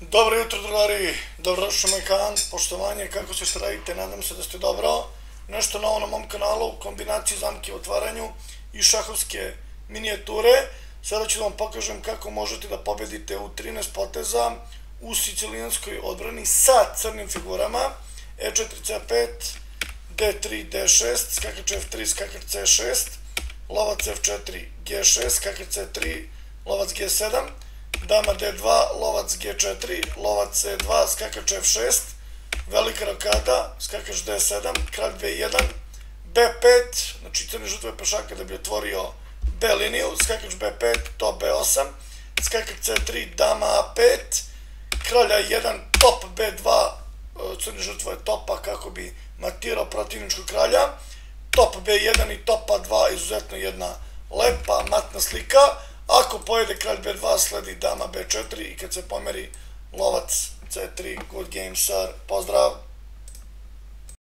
Dobro jutro, drugari, dobrodošli u moj kanal, poštovanje, kako se što radite, nadam se da ste dobro. Nešto novo na mom kanalu, kombinaciji zamke u otvaranju i šahovske minijature. Sada ću da vam pokažem kako možete da pobedite u 13 poteza u sicilijanskoj odbrani sa crnim figurama. E4, C5, D3, D6, skakač F3, skakač C6, lovac F4, G6, skakač C3, lovac G7, dama D2, lovac G4, lovac C2, skakač F6, velika rokada, skakač D7, kralj B1, B5, znači crne žrtve pešaka da bi otvorio B liniju, skakač B5, top B8, skakač C3, dama A5, kralj A1, top B2, crne žrtve topa kako bi matirao protivničkog kralja, top B1 i top A2, izuzetno jedna lepa matna slika. Ako pojede kralj B2, sledi dama B4 i kad se pomeri lovac C3, good game sir, pozdrav!